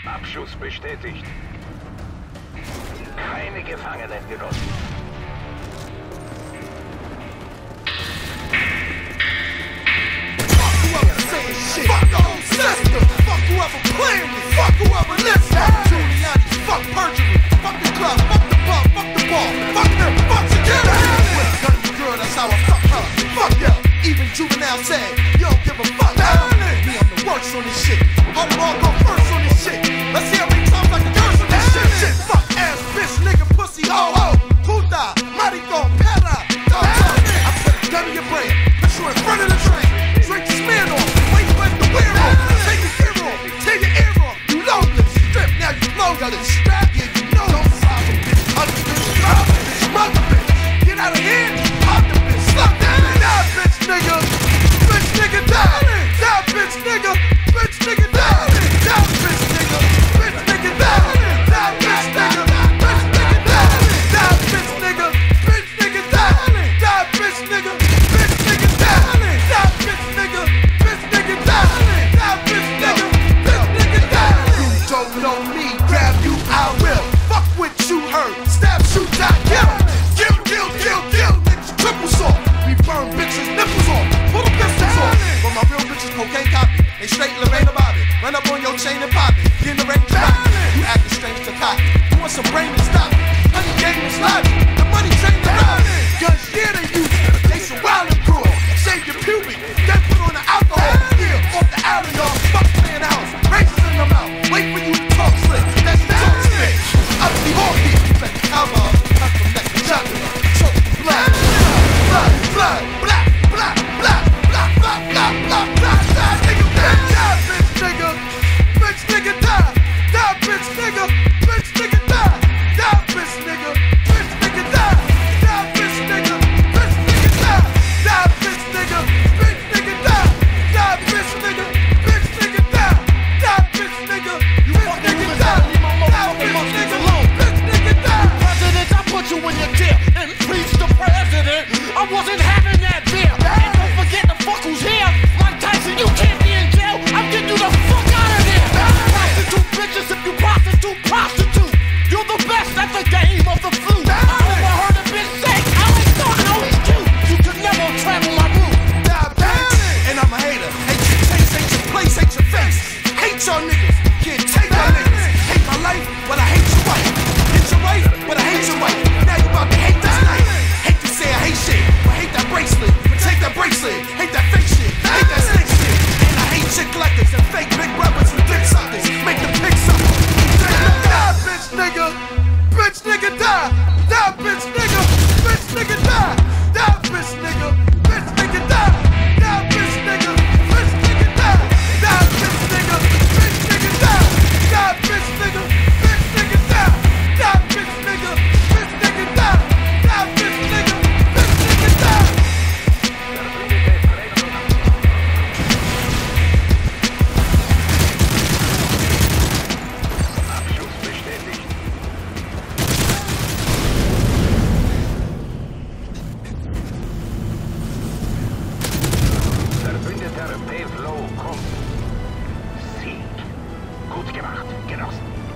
Abschuss bestätigt. Keine Gefangenen genossen. Fuck the whole system. Fuck whoever playing me. Fuck whoever listens. Giuliani, fuck perjury. Fuck the club. Fuck the club. Fuck the ball. Fuck them. Fuck security. With a gun to the girl, that's how I fuck her. Fuck yeah. Even Juvenile said, you don't give a fuck. Me, I'm the worst on this shit. I'm gonna go first on this shit. Let's see how many times I can curse on this shit. Fuck ass bitch, nigga, pussy, ho ho. Puta, marico, perra. I put a gun in your brain. Put you in front of the train. Straight to Smirnoff. Wear off, take your ear off, tear your ear off, you loadless, strip, now you blow, got it strapped, yeah, you know, don't stop a bitch, other bitch, love a bitch, mother bitch, get out of here, pop the bitch, slap that bitch, die bitch nigga, die bitch nigga, bitch nigga, die bitch nigga, bitch nigga, die bitch nigga, bitch nigga, die bitch nigga, bitch nigga, die bitch nigga, bitch nigga, die bitch nigga, bitch nigga, die. Don't know me, grab you, I will. Fuck what you heard, stab, shoot, die, kill. Kill, niggas, triple saw. We burn bitches, nipples off, pull the pistols off. But my real bitches, cocaine copy. They straight Lorena Bobby. Run up on your chain and pop it. Get in the range, drop it. You acting strange to cocky. You want some brain and stop it. Honey game is logic. The money chain to rob it. Guns, yeah, they use it. They some wild and cruel. Shave your pubic, then put on the alcohol. Yeah, off the alley, y'all. Fuck playing house. Races in the mouth. Wait for you to talk slick. That's the talk slick. Up the orchid. Let the alcohol come from next to chocolate. Choke blood. Blood. Black. Nigga. Bitch nigga die. Die bitch nigga. Bitch nigga die. Die bitch nigga. Bitch nigga die. Die bitch nigga. Bitch nigga die. Die bitch nigga. Bitch nigga die. Die bitch nigga. Bitch nigga die. Die bitch nigga. You bitch nigga die. Leave my motherfucking nigga alone. Bitch nigga die. President, I put you in your chair and preach the president. I wasn't having that beer. And don't forget the fuck who's here. Mike Tyson, you can't be in jail. I'm getting you the fuck out of there. Prostitute bitches, if you prostitute. You're the best at the game of the flu. I overheard a bitch say, I ain't talking, oh he's cute. You could never travel my route. Die bitch. And I'm a hater. Hate your taste, hate your place, hate your face. Hate y'all niggas. Can't take y'all niggas. Hate my life, but I hate your wife. Hate your wife, but I hate your wife. Now you about to hate this life. Hate to say I hate shit, but hate that bracelet. But take that bracelet. Hate that fake shit. Hate that snake shit. And I hate chick collectors and fake big brothers and dick suckers. Make the pick suckers. Die, bitch nigga. Bitch nigga die. Die, bitch nigga. Bitch nigga die. Die, bitch nigga. Bitch nigga die. Die, bitch nigga. Bitch nigga die. Die, bitch nigga. Bitch nigga die. Die, bitch nigga. Bitch nigga die. Die, bitch nigga. Bitch nigga die. Die, bitch nigga. Bitch nigga die. Abschuss bestätigt. Verbündeter Pavlo kommt. Sieg. Gut gemacht, Genossen.